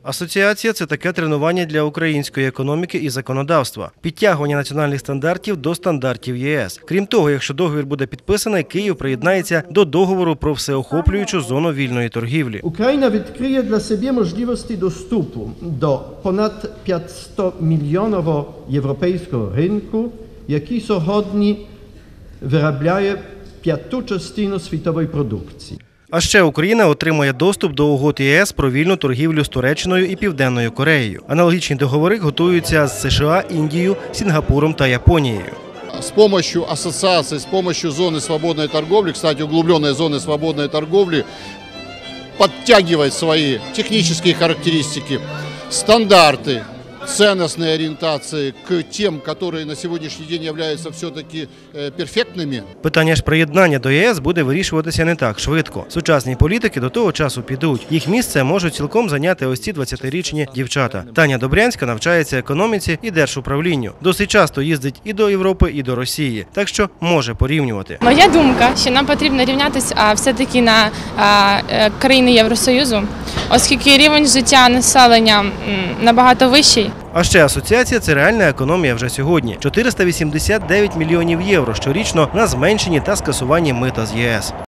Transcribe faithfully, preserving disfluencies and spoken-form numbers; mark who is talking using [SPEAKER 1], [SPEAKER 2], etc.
[SPEAKER 1] Асоціація – це таке тренування для української економіки і законодавства, підтягування національних стандартів до стандартів ЄС. Крім того, якщо договір буде підписаний, Київ приєднається до договору про всеохоплюючу зону вільної торгівлі.
[SPEAKER 2] Україна відкриє для себе можливості доступу до понад п'ятсот мільйонового європейського ринку, який сьогодні виробляє п'яту частину світової продукції.
[SPEAKER 1] А ще Україна отримає доступ до угод ЄС про вільну торгівлю з Туреччиною і Південною Кореєю. Аналогічні договори готуються з США, Індією, Сінгапуром та Японією.
[SPEAKER 3] С помощью ассоциации, с помощью зоны свободной торговли, кстати, углубленной зоны свободной торговли, подтягивать свои технические характеристики, стандарты, ценностные ориентации к тем, которые на сегодняшний день являются все-таки перфектными.
[SPEAKER 1] Питання ж приєднання до ЄС буде вирішуватися не так швидко. Сучасні політики до того часу підуть. Їх місце можуть цілком зайняти ось ці двадцятирічні дівчата. Таня Добрянська навчається економіці і держуправлінню. Досить часто їздить і до Європи, і до Росії. Так що може порівнювати.
[SPEAKER 4] Моя думка, що нам потрібно рівнятися все-таки на країни Євросоюзу, оскільки рівень життя населення набагато вищий.
[SPEAKER 1] А ще асоціація – це реальна економія вже сьогодні. чотириста вісімдесят дев'ять мільйонів євро щорічно на зменшенні та скасуванні мита з ЄС.